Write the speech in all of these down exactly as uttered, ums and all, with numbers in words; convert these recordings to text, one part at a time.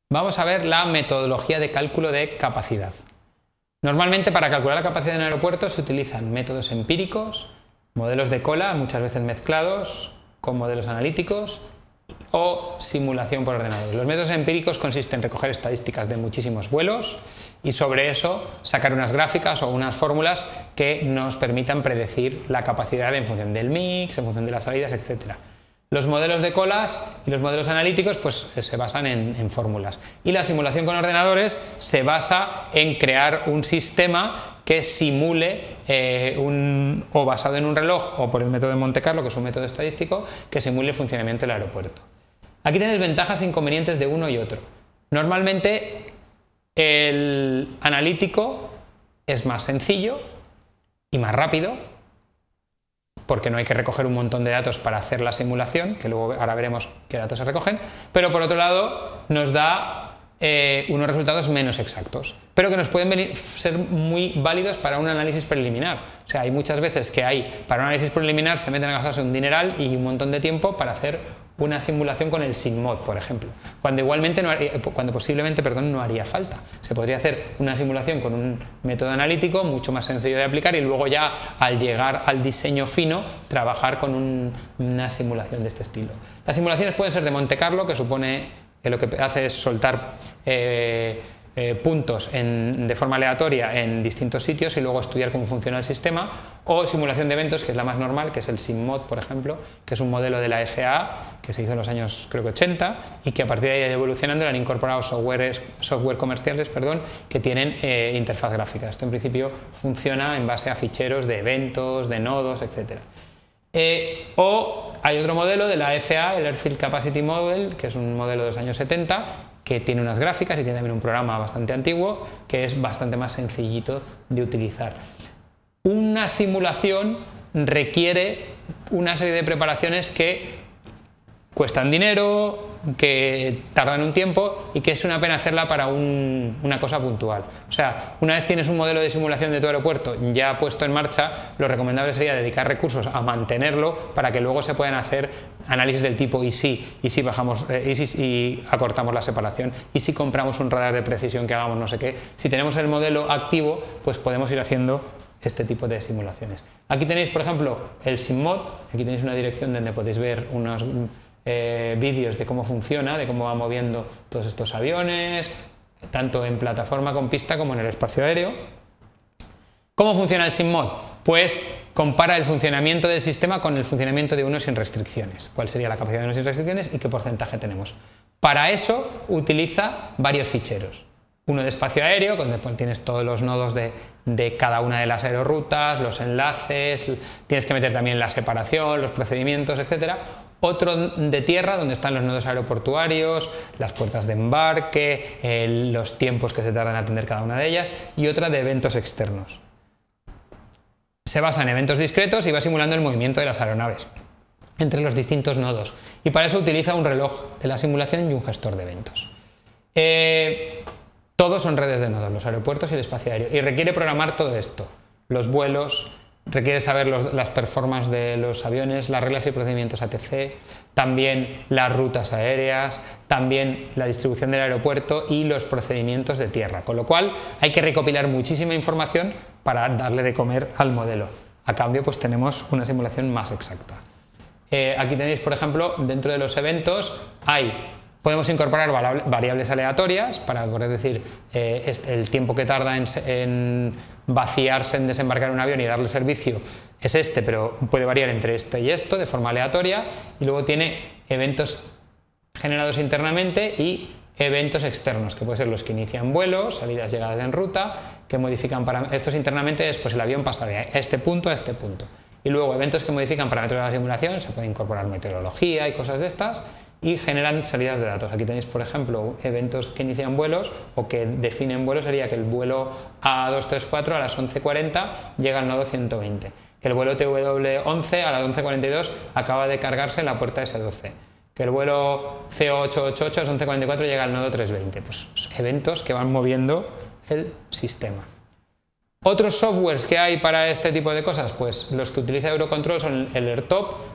Vamos a ver la metodología de cálculo de capacidad. Normalmente para calcular la capacidad en aeropuertos se utilizan métodos empíricos, modelos de cola, muchas veces mezclados con modelos analíticos, o simulación por ordenador. Los métodos empíricos consisten en recoger estadísticas de muchísimos vuelos y sobre eso sacar unas gráficas o unas fórmulas que nos permitan predecir la capacidad en función del mix, en función de las salidas, etcétera. Los modelos de colas y los modelos analíticos pues se basan en, en fórmulas, y la simulación con ordenadores se basa en crear un sistema que simule eh, un, o basado en un reloj o por el método de Monte Carlo, que es un método estadístico, que simule el funcionamiento del aeropuerto. Aquí tenéis ventajas e inconvenientes de uno y otro. Normalmente el analítico es más sencillo y más rápido, porque no hay que recoger un montón de datos para hacer la simulación, que luego ahora veremos qué datos se recogen, pero por otro lado nos da eh, unos resultados menos exactos, pero que nos pueden venir, ser muy válidos para un análisis preliminar. O sea, hay muchas veces que hay, para un análisis preliminar se meten a gastarse un dineral y un montón de tiempo para hacer una simulación con el SIMMOD, por ejemplo, cuando igualmente no haría, cuando posiblemente perdón, no haría falta. Se podría hacer una simulación con un método analítico mucho más sencillo de aplicar y luego ya al llegar al diseño fino trabajar con un, una simulación de este estilo. Las simulaciones pueden ser de Monte Carlo, que supone que lo que hace es soltar eh, eh, puntos en, de forma aleatoria en distintos sitios y luego estudiar cómo funciona el sistema, o simulación de eventos, que es la más normal, que es el SIMMOD, por ejemplo, que es un modelo de la F A A que se hizo en los años creo que ochenta y que a partir de ahí evolucionando le han incorporado software, software comerciales perdón, que tienen eh, interfaz gráfica. Esto en principio funciona en base a ficheros de eventos, de nodos, etcétera. Eh, o hay otro modelo de la F A A, el Airfield Capacity Model, que es un modelo de los años setenta, que tiene unas gráficas y tiene también un programa bastante antiguo, que es bastante más sencillito de utilizar. Una simulación requiere una serie de preparaciones que cuestan dinero, que tardan un tiempo y que es una pena hacerla para un, una cosa puntual. O sea, una vez tienes un modelo de simulación de tu aeropuerto ya puesto en marcha, lo recomendable sería dedicar recursos a mantenerlo para que luego se puedan hacer análisis del tipo y si, y si bajamos, eh, y si y acortamos la separación, y si compramos un radar de precisión que hagamos no sé qué. Si tenemos el modelo activo, pues podemos ir haciendo este tipo de simulaciones. Aquí tenéis, por ejemplo, el SIMMOD. Aquí tenéis una dirección donde podéis ver unos Eh, vídeos de cómo funciona, de cómo va moviendo todos estos aviones, tanto en plataforma con pista como en el espacio aéreo. ¿Cómo funciona el SIMMOD? Pues compara el funcionamiento del sistema con el funcionamiento de uno sin restricciones. ¿Cuál sería la capacidad de uno sin restricciones y qué porcentaje tenemos? Para eso utiliza varios ficheros. Uno de espacio aéreo, donde pues tienes todos los nodos de, de cada una de las aerorrutas, los enlaces, tienes que meter también la separación, los procedimientos, etcétera. Otro de tierra, donde están los nodos aeroportuarios, las puertas de embarque, el, los tiempos que se tardan en atender cada una de ellas, y otra de eventos externos. Se basa en eventos discretos y va simulando el movimiento de las aeronaves entre los distintos nodos, y para eso utiliza un reloj de la simulación y un gestor de eventos. Eh, todos son redes de nodos, los aeropuertos y el espacio aéreo, y requiere programar todo esto, los vuelos, requiere saber los, las performances de los aviones, las reglas y procedimientos A T C, también las rutas aéreas, también la distribución del aeropuerto y los procedimientos de tierra, con lo cual hay que recopilar muchísima información para darle de comer al modelo. A cambio, pues tenemos una simulación más exacta. Eh, aquí tenéis, por ejemplo, dentro de los eventos hay podemos incorporar variables aleatorias para poder decir eh, el tiempo que tarda en, en vaciarse, en desembarcar un avión y darle servicio es este, pero puede variar entre este y esto de forma aleatoria, y luego tiene eventos generados internamente y eventos externos, que pueden ser los que inician vuelos, salidas, llegadas en ruta, que modifican parámetros. Estos internamente es pues el avión pasa de este punto a este punto. Y luego eventos que modifican parámetros de la simulación, se puede incorporar meteorología y cosas de estas, y generan salidas de datos. Aquí tenéis, por ejemplo, eventos que inician vuelos o que definen vuelos, sería que el vuelo A dos tres cuatro a las once cuarenta llega al nodo ciento veinte, que el vuelo T W once a las once cuarenta y dos acaba de cargarse en la puerta S doce, que el vuelo C ocho ocho ocho a las once cuarenta y cuatro llega al nodo trescientos veinte. Pues eventos que van moviendo el sistema. Otros softwares que hay para este tipo de cosas, pues los que utiliza Eurocontrol son el AirTop,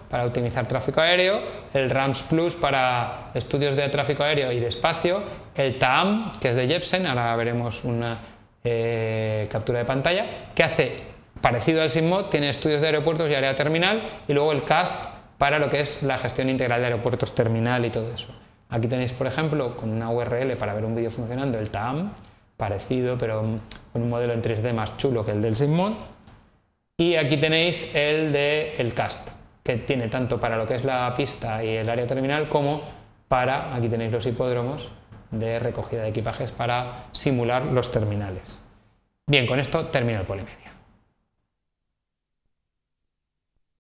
para optimizar tráfico aéreo, el RAMS Plus para estudios de tráfico aéreo y de espacio, el TAAM, que es de Jebsen, ahora veremos una eh, captura de pantalla, que hace parecido al SIGMOD, tiene estudios de aeropuertos y área terminal, y luego el CAST para lo que es la gestión integral de aeropuertos terminal y todo eso. Aquí tenéis, por ejemplo, con una U R L para ver un vídeo funcionando, el TAAM, parecido, pero con un modelo en tres D más chulo que el del SIGMOD. Y aquí tenéis el de el CAST, que tiene tanto para lo que es la pista y el área terminal como para, aquí tenéis los hipódromos de recogida de equipajes para simular los terminales. Bien, con esto termino el Polimedia.